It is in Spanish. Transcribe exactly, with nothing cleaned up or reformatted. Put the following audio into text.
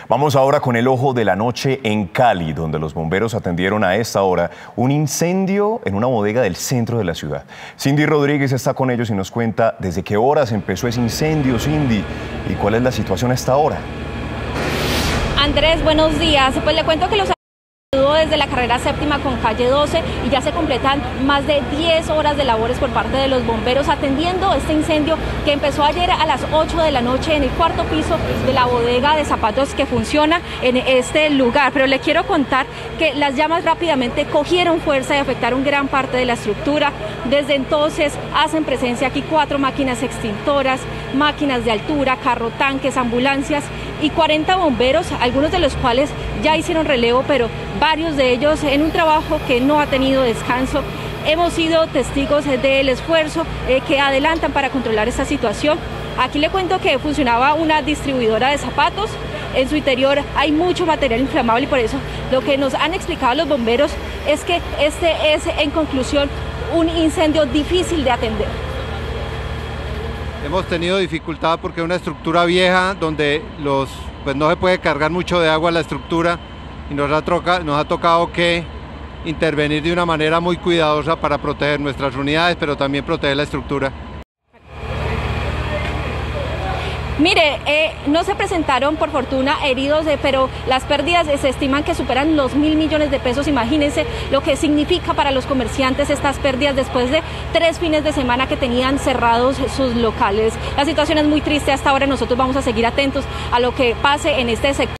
Vamos ahora con el ojo de la noche en Cali, donde los bomberos atendieron a esta hora un incendio en una bodega del centro de la ciudad. Cindy Rodríguez está con ellos y nos cuenta desde qué horas empezó ese incendio, Cindy, y cuál es la situación a esta hora. Andrés, buenos días. Pues le cuento que los desde la carrera séptima con calle doce y ya se completan más de diez horas de labores por parte de los bomberos atendiendo este incendio que empezó ayer a las ocho de la noche en el cuarto piso de la bodega de zapatos que funciona en este lugar. Pero le quiero contar que las llamas rápidamente cogieron fuerza y afectaron gran parte de la estructura. Desde entonces hacen presencia aquí cuatro máquinas extintoras, máquinas de altura, carro tanques, ambulancias y cuarenta bomberos, algunos de los cuales ya hicieron relevo, pero varios de ellos en un trabajo que no ha tenido descanso. Hemos sido testigos del esfuerzo eh, que adelantan para controlar esta situación. Aquí le cuento que funcionaba una distribuidora de zapatos. En su interior hay mucho material inflamable y por eso lo que nos han explicado los bomberos es que este es, en conclusión, un incendio difícil de atender. Hemos tenido dificultad porque es una estructura vieja donde los, pues no se puede cargar mucho de agua a la estructura y nos ha, troca, nos ha tocado que intervenir de una manera muy cuidadosa para proteger nuestras unidades, pero también proteger la estructura. Mire, eh, no se presentaron por fortuna heridos, eh, pero las pérdidas eh, se estiman que superan los mil millones de pesos. Imagínense lo que significa para los comerciantes estas pérdidas después de tres fines de semana que tenían cerrados sus locales. La situación es muy triste hasta ahora. Nosotros vamos a seguir atentos a lo que pase en este sector.